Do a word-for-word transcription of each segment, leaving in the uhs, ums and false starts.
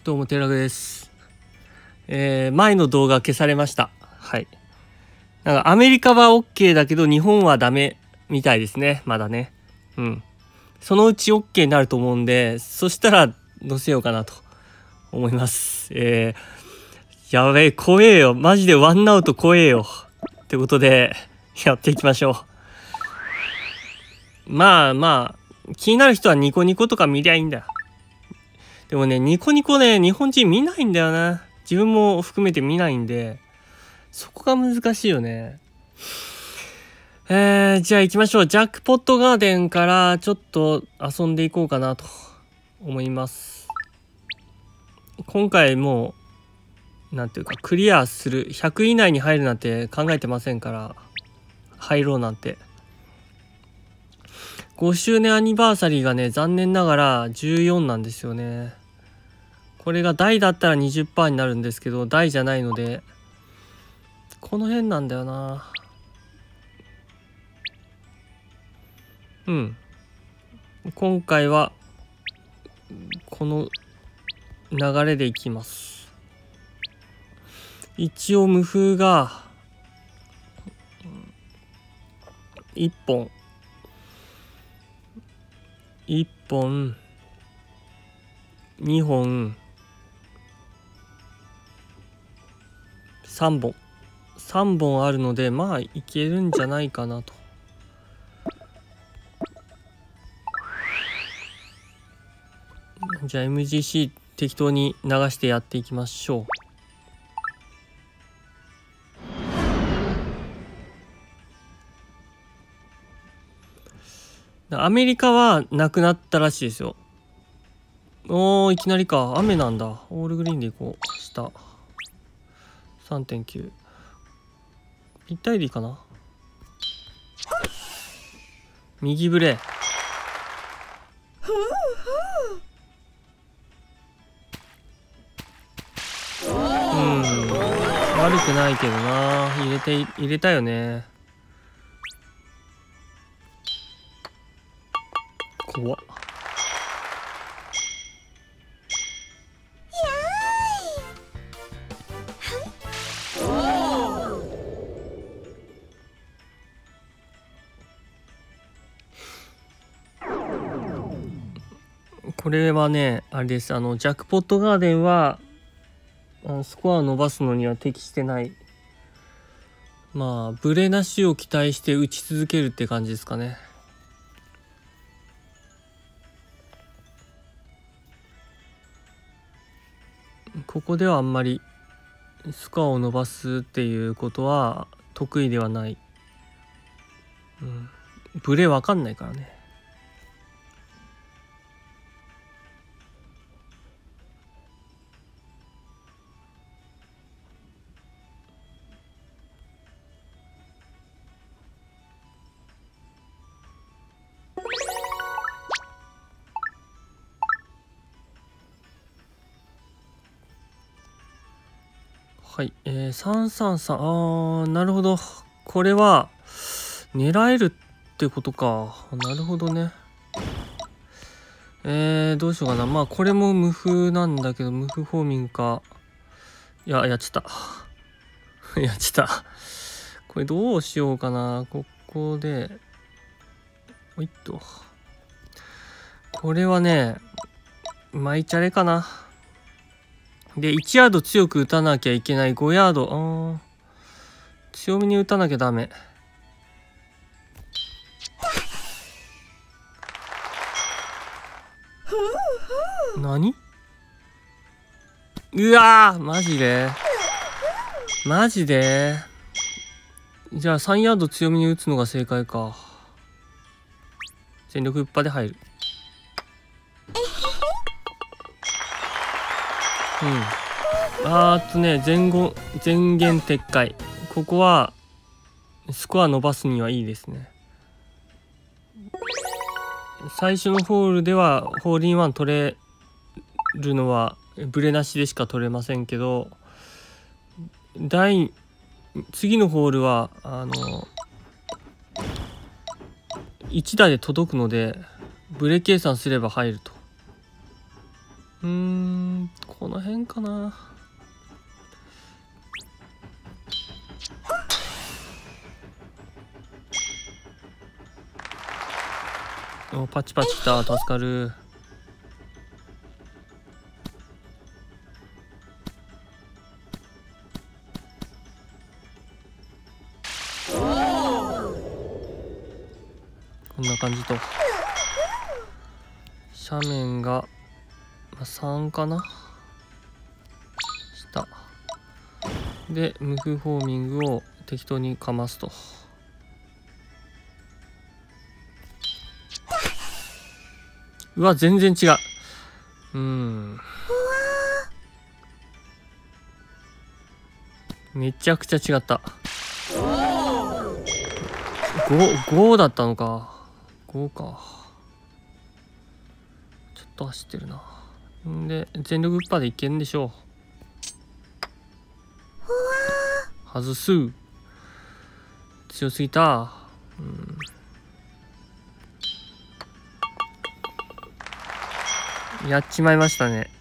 どうも寺です。えー、前の動画消されました。はい。なんかアメリカは OK だけど日本はダメみたいですね。まだね。うん。そのうち OK になると思うんで、そしたら載せようかなと思います。えー、やべえ、怖えよ。マジでワンアウト怖えよ。ってことで、やっていきましょう。まあまあ、気になる人はニコニコとか見りゃいいんだよ。でもね、ニコニコね、日本人見ないんだよな。自分も含めて見ないんで、そこが難しいよね。えー、じゃあ行きましょう。ジャックポットガーデンからちょっと遊んでいこうかなと思います。今回もう、なんていうか、クリアする、ひゃく以内に入るなんて考えてませんから、入ろうなんて。ごしゅうねんアニバーサリーがね、残念ながらじゅうよんなんですよね。これが大だったら にじゅっパーセント になるんですけど、大じゃないので、この辺なんだよな。うん。今回は、この流れでいきます。一応無風が、いっぽん。いっぽん。にほん。さんぼん。さんぼんあるので、まあいけるんじゃないかなと。じゃあ エムジーシー 適当に流してやっていきましょう。アメリカはなくなったらしいですよ。おー、いきなりか。雨なんだ。オールグリーンでいこう。下。さんてんきゅう。ぴったりでいいかな。右ブレ。うん。悪くないけどな。入れて、入れたよね。怖っ。これはね、あれです。あの、ジャックポットガーデンは、あのスコアを伸ばすのには適してない。まあ、ブレなしを期待して打ち続けるって感じですかね。ここではあんまりスコアを伸ばすっていうことは得意ではない。うん。ブレわかんないからね。はい、えー、さんさんさん、あー、なるほど。これは、狙えるってことか。なるほどね。えー、どうしようかな。まあ、これも無風なんだけど、無風フォーミングか。いや、やっちゃった。やっちゃった。これどうしようかな。ここで、おいっと。これはね、巻いちゃれかな。で、いちヤード強く打たなきゃいけない。ごヤード。あー、強めに打たなきゃダメ。何？うわー、マジでマジでじゃあさんヤード強めに打つのが正解か。全力一発で入る。うん。あーっとね、前後、前言撤回。ここは、スコア伸ばすにはいいですね。最初のホールでは、ホールインワン取れるのは、ブレなしでしか取れませんけど、第、次のホールは、あの、いち打で届くので、ブレ計算すれば入ると。うーん、ここの辺かな。お、パチパチきた。助かる。こんな感じと。斜面がさんかな。下で無風フォーミングを適当にかますと。うわ、全然違う。うん、めちゃくちゃ違った。ご、ごだったのか。ごか。ちょっと走ってるな。んで全力パーでいけるんでしょう。外す。強すぎた。うん、やっちまいましたね。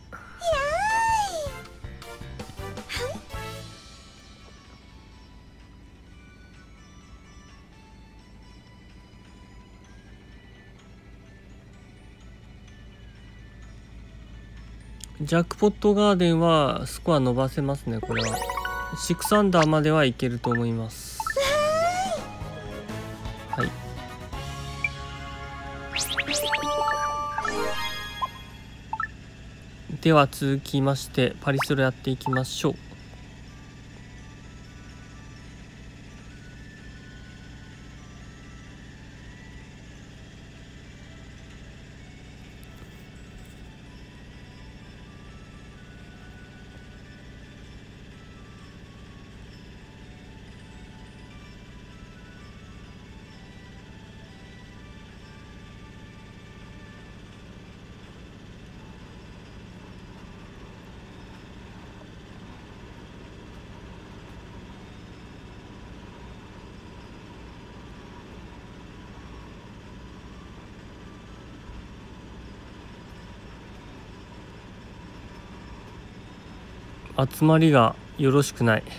ジャックポットガーデンはスコア伸ばせますね。これはろくアンダーまではいけると思います。はい。では続きましてパリスロやっていきましょう。集まりがよろしくない。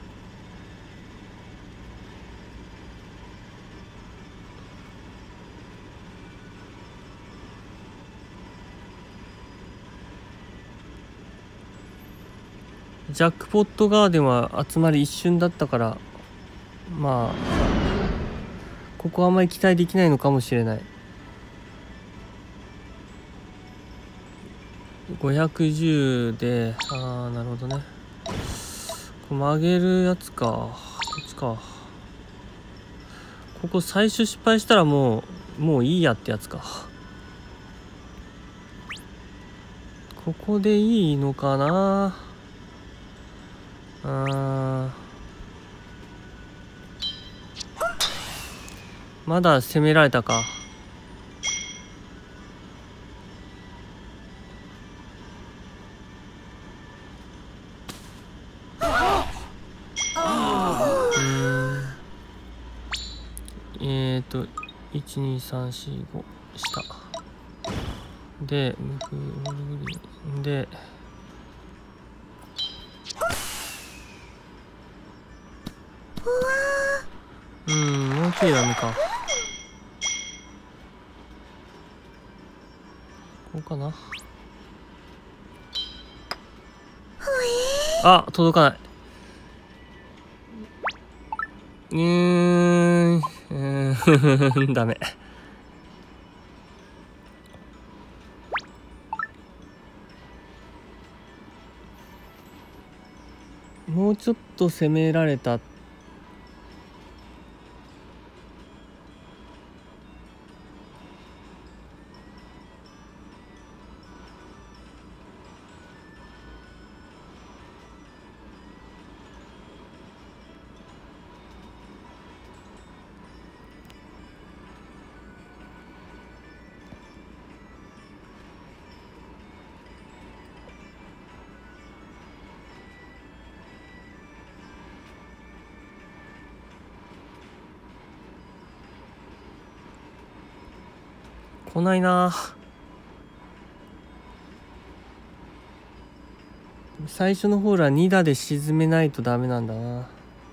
ジャックポットガーデンは集まり一瞬だったから、まあここはあんまり期待できないのかもしれない。ごひゃくじゅうで、ああなるほどね。曲げるやつか。こっちか。ここ最初失敗したらもうもういいやってやつか。ここでいいのかな。あまだ攻められたか。えっといちにさんしご下でムクオールグリーンでうんもうちょいダメか。こうかな。あ、届かない。うーん、うーんダメ。もうちょっと攻められた。来ないな。 最初のホールはに打で沈めないとダメなんだな。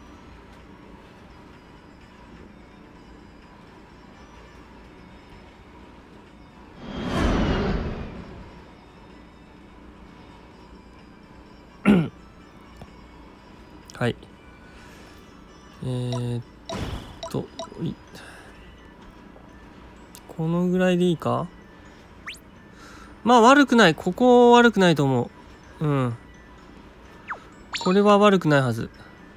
はい。えー、っといこのぐらいでいいか。まあ悪くない。ここ悪くないと思う。うん。これは悪くないはず。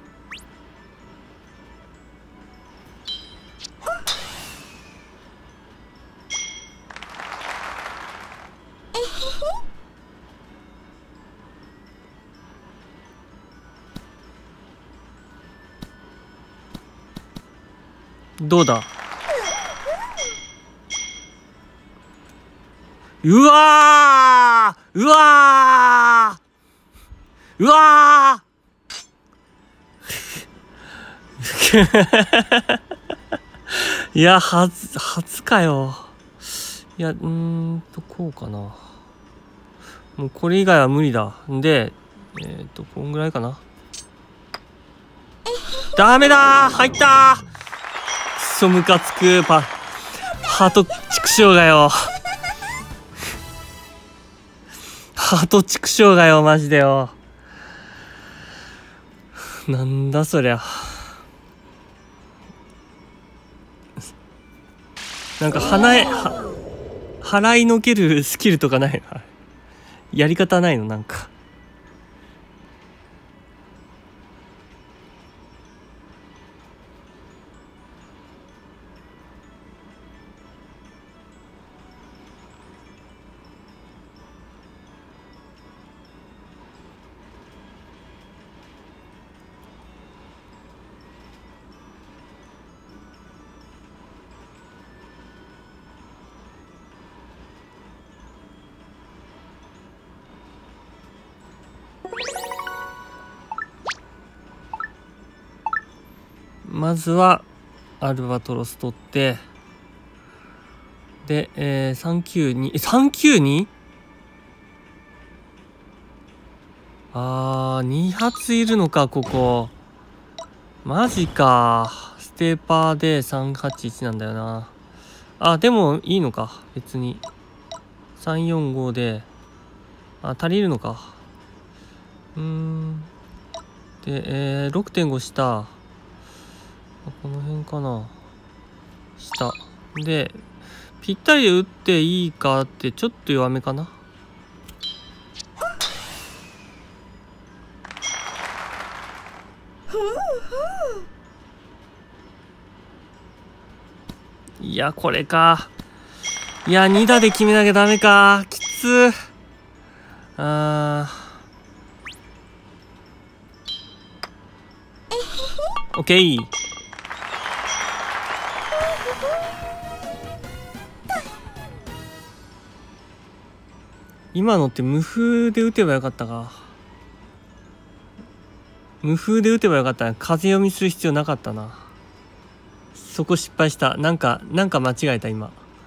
どうだ。うわーうわーうわーいや、はず、初かよ。いや、うーんと、こうかな。もうこれ以外は無理だ。んで、えっ、ー、と、こんぐらいかな。ダメだー入ったーくそムカつくパ、ハート畜生がよ。ハート畜生がよ、マジでよ。なんだそりゃ。なんか鼻へは払いのけるスキルとかないの？やり方ないの？なんかまずはアルバトロス取ってで、えー、さんきゅうに さんきゅうに あーに発いるのかここ。マジか。ステーパーでさんはちいちなんだよな。あでもいいのか別に。さんよんごであ足りるのか。うーんで、えー、ろくてんご 下この辺かな。下でぴったりで打っていいかってちょっと弱めかな。いやこれか。いやに打で決めなきゃダメか。きつー。あーオッケー。今のって無風で打てばよかったか。無風で打てばよかったな。風読みする必要なかったな。そこ失敗した。なんかなんか間違えた今。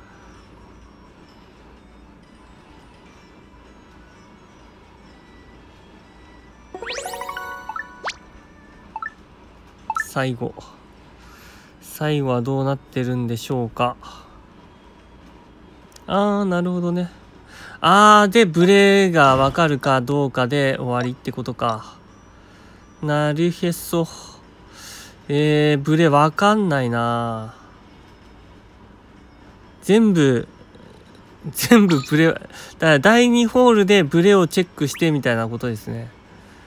最後最後はどうなってるんでしょうか。あーなるほどね。あーでブレが分かるかどうかで終わりってことか。なるへそ。えー、ブレ分かんないな。全部全部ブレだからだいにホールでブレをチェックしてみたいなことですね。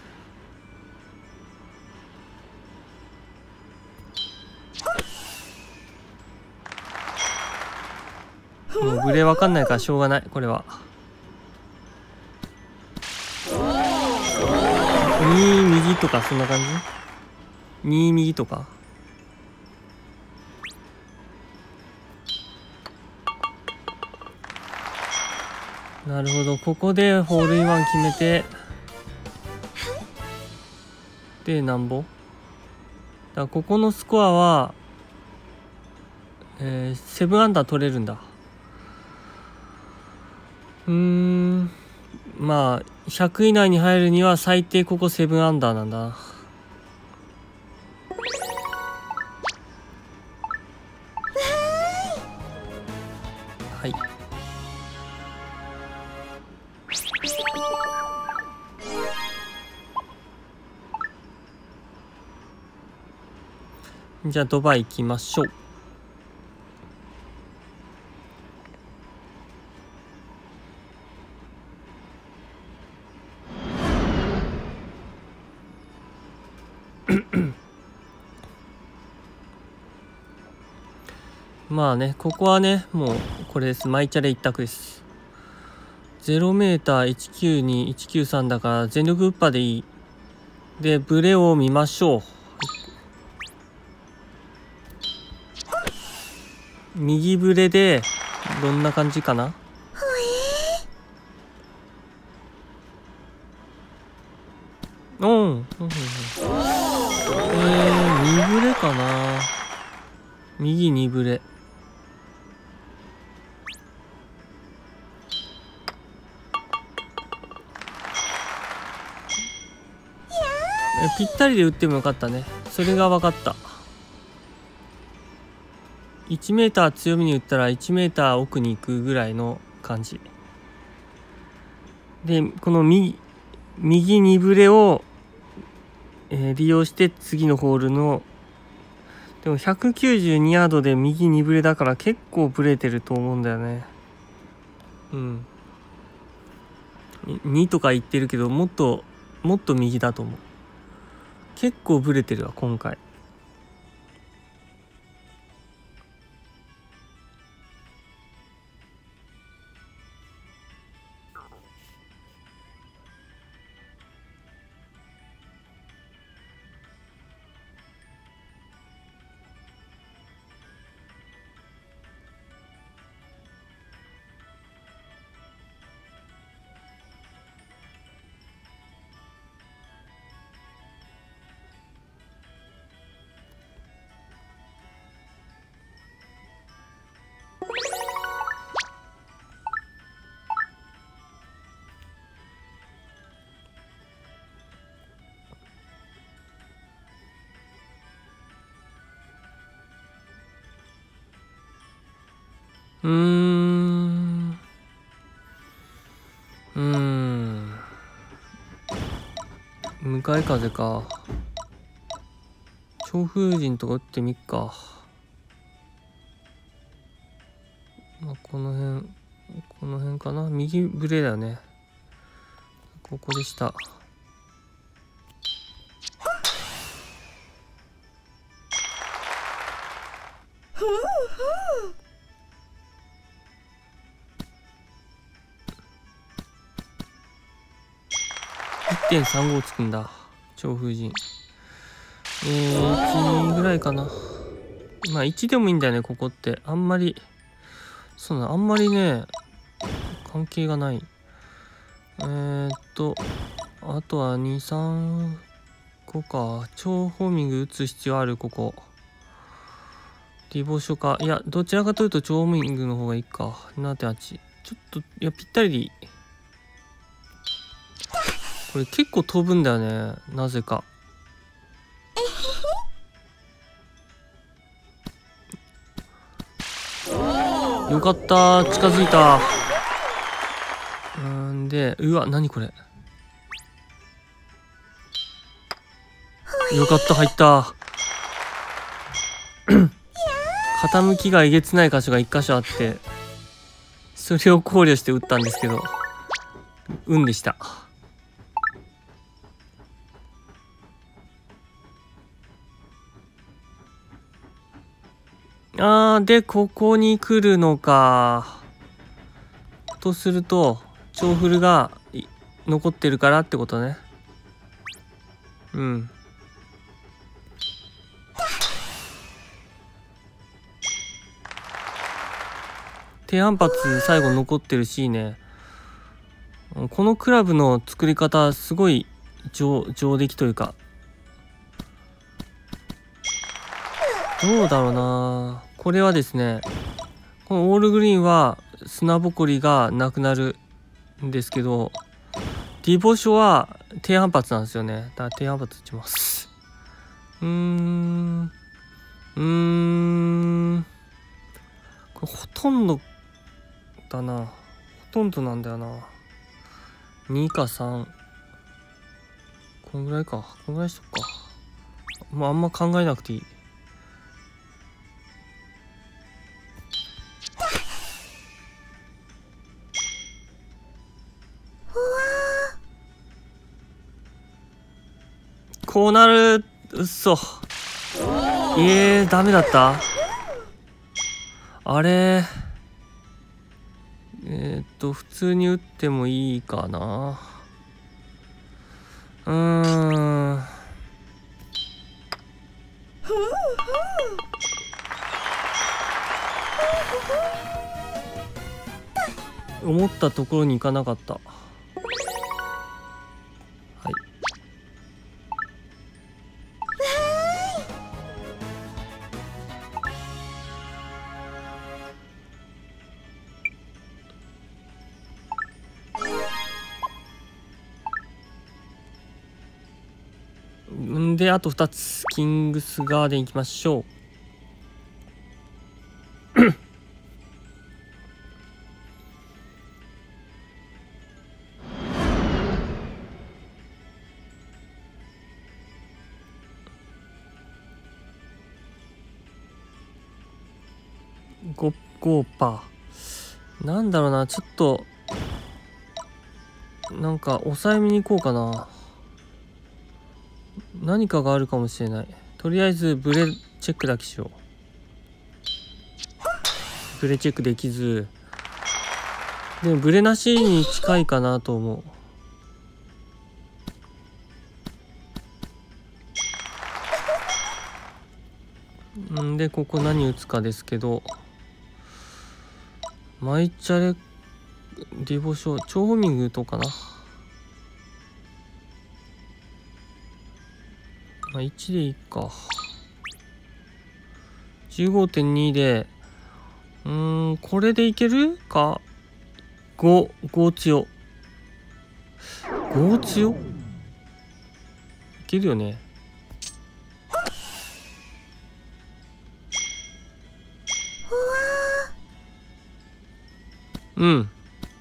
もうブレ分かんないからしょうがないこれは。に右とかそんな感じ。に右とか。なるほどここでホールインワン決めてでなんぼだからここのスコアはえー、ななアンダー取れるんだ。うーんまあひゃく以内に入るには最低ここセブンアンダーなんだな。はい。じゃあドバイ行きましょう。まあね、ここはね、もうこれです。マイチャレ一択です。ゼロメーターいちきゅうに、いちきゅうさんだから全力ウッパでいい。で、ブレを見ましょう。右ブレで、どんな感じかな？うん。うんうんうん、えー、にブレかな。右にブレ。ぴったりで打ってもよかったね。それが分かった。いちメーター強みに打ったらいちメーター奥に行くぐらいの感じで、この右右にブレを、えー、利用して次のホールの、でもひゃくきゅうじゅうにヤードで右にブレだから結構ブレてると思うんだよね。うんにとか言ってるけど、もっともっと右だと思う。結構ブレてるわ今回。うーんうーん向かい風か。超風陣とか打ってみっか。まあ、この辺この辺かな。右ブレだよね。ここでした。いってんさんご つくんだ超風陣。えー、いちぐらいかな。まあいちでもいいんだよねここって。あんまりそうなあんまりね関係がない。えー、っとあとはにさんこか。超ホーミング打つ必要ある。ここリボショか。いやどちらかというと超ホーミングの方がいいか。 ななてんはち ちょっといやぴったりでいい。これ結構飛ぶんだよねなぜか。よかった、近づいた。うんで、うわ何これ。よかった、入った。傾きがえげつない箇所がいっ箇所あって、それを考慮して打ったんですけど運でした。あーでここに来るのか。とすると超フルが残ってるからってことね。うん。低反発最後残ってるしね。このクラブの作り方すごい上上出来というか、どうだろうな。これはですね、このオールグリーンは砂ぼこりがなくなるんですけど、 ディボショは低反発なんですよね。だから低反発打ちます。うーんうーんこれほとんどだな。ほとんどなんだよな。にかさん。こんぐらいか。こんぐらいしとくか。もうあんま考えなくていい。こうなる。うっそ。えー、ダメだった。あれえー、っと普通に打ってもいいかな。うーん思ったところに行かなかった。はいんであとふたつキングスガーデン行きましょう。ご、ごパー。なんだろうな、ちょっと、なんか抑えめに行こうかな。何かがあるかもしれない。とりあえずブレチェックだけしよう。ブレチェックできず。でもブレなしに近いかなと思う。んでここ何打つかですけど、マイチャレディボショ超ホーミングとかな。まあいちでいいか。 じゅうごてんに でうーんこれでいけるか。ご、ご強ご強いけるよね。うん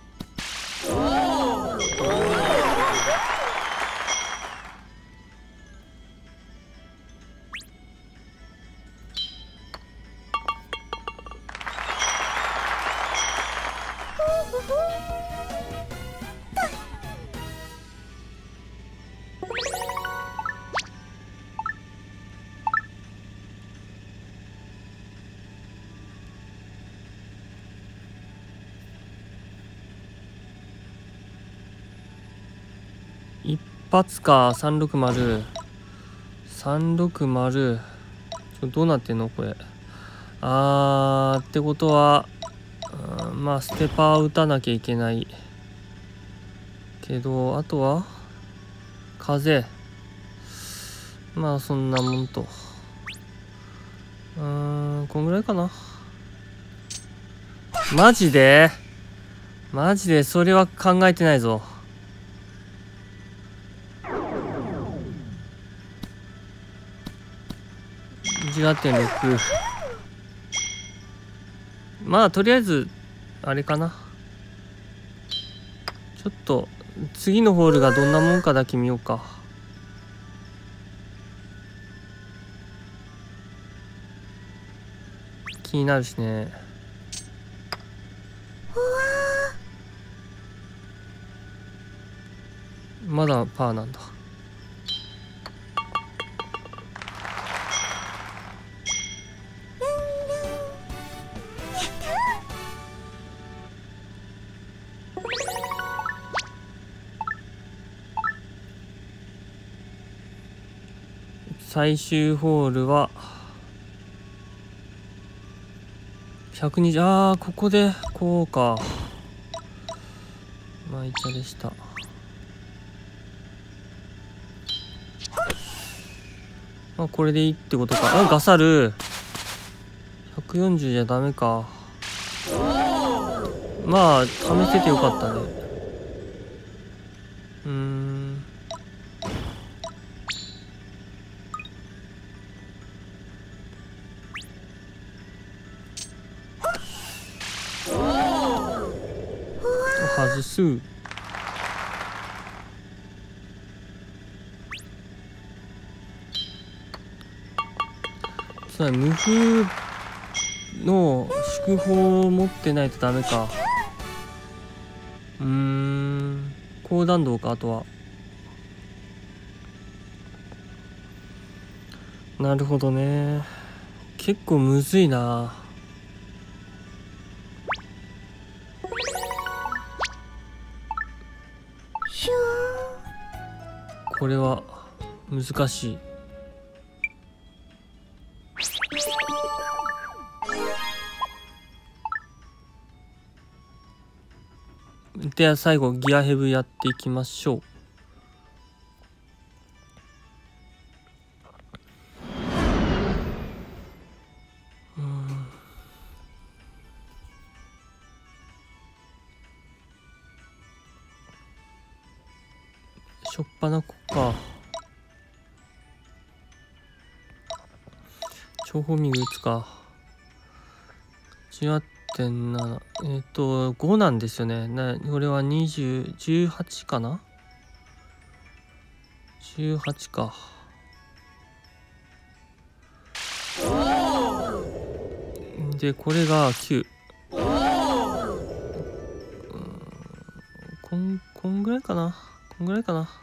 一発か。さんろくまるさんろくまるちょどうなってんのこれ。あーってことは、うん、まあステパー打たなきゃいけないけど、あとは風。まあそんなもんと。うーんこんぐらいかな。マジでマジでそれは考えてないぞ。いちがってんろく。まあとりあえずあれかな。ちょっと次のホールがどんなもんかだけ見ようか。気になるしね。まだパーなんだ。最終ホールはひゃくにじゅう。ああここでこうか。まあいちゃでした。まあこれでいいってことか。あガサルひゃくよんじゅうじゃダメか。まあ試せてよかったね。ううーん。外す。そうだ、無風の祝砲を持ってないとダメか。うーん。高弾道か、あとは。なるほどね。結構むずいな。これは難しい。では最後ギアヘブやっていきましょう。うん、しょっぱなこか。超フォーミング打つか。じゅうはちてんなな、えっ、ー、とごなんですよね。なこれはにじゅう、じゅうはちかな、じゅうはちか。でこれがきゅう。こんこんぐらいかな、こんぐらいかな。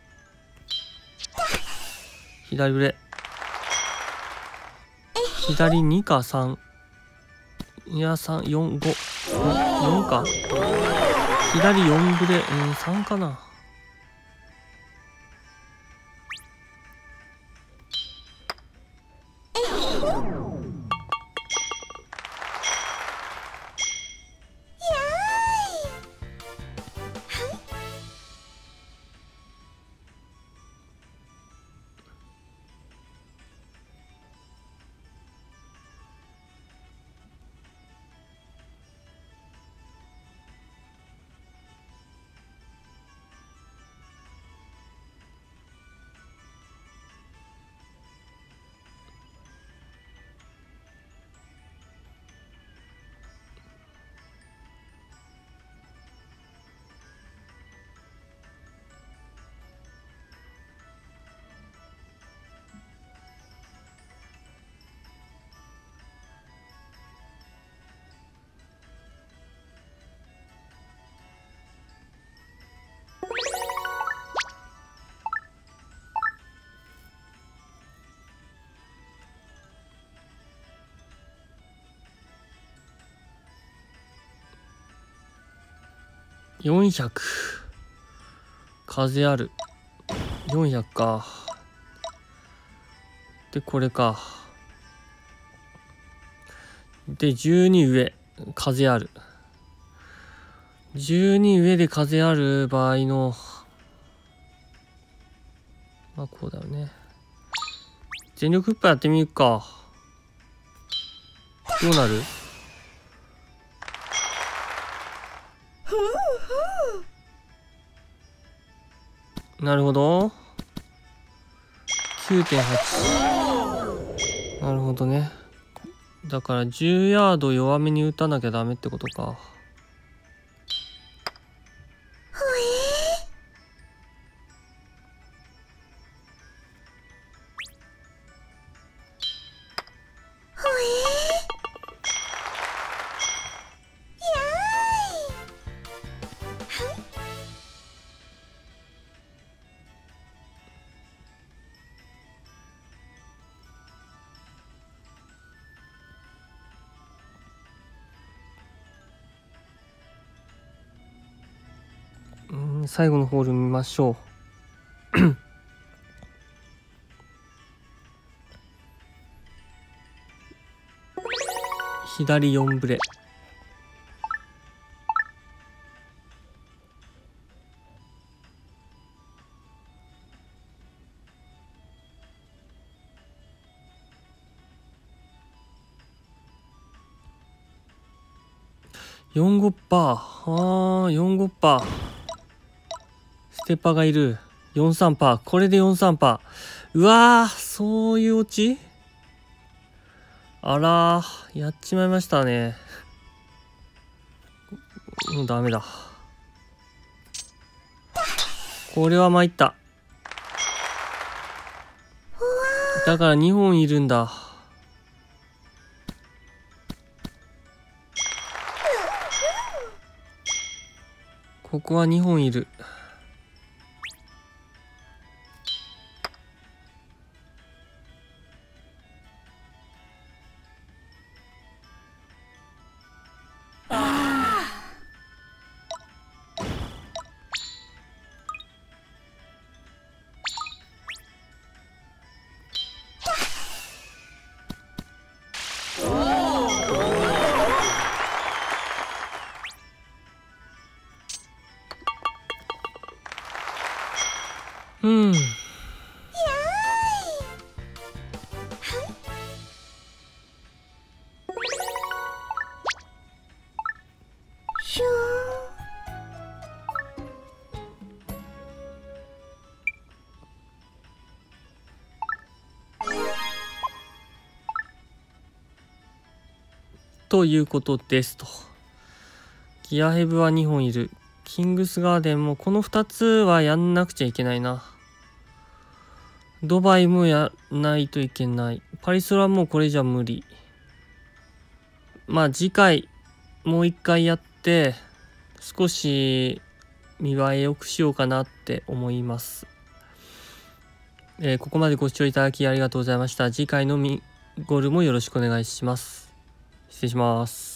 左ブレ、左にかさん、いやさん、よん、ご、よんか。左よんブレ、うん、さんかな。よんひゃく、風ある。よんひゃくか。でこれか。でじゅうに上、風ある。じゅうに上で風ある場合の、まあこうだよね。全力フッパーやってみるか。どうなる？なるほど。きゅうてんはち。なるほどね。だからじゅうヤード弱めに打たなきゃダメってことか。うん、最後のホール見ましょう。左よんブレ。よんごパー。あー、よんごパー。ステッパーがいる。よんじゅうさんパーセント。これでよんじゅうさんパーセント。うわー、そういうオチ？あらー、やっちまいましたね。もうダメだ。これは参った。だからにほんいるんだ。ここはにほんいる。うん。ということですと。ギアヘブはにほんいる。キングスガーデンもこのふたつはやんなくちゃいけないな。ドバイもやらないといけない。パリスロはもうこれじゃ無理。まあ次回もう一回やって少し見栄え良くしようかなって思います。えー、ここまでご視聴いただきありがとうございました。次回のミゴルもよろしくお願いします。失礼します。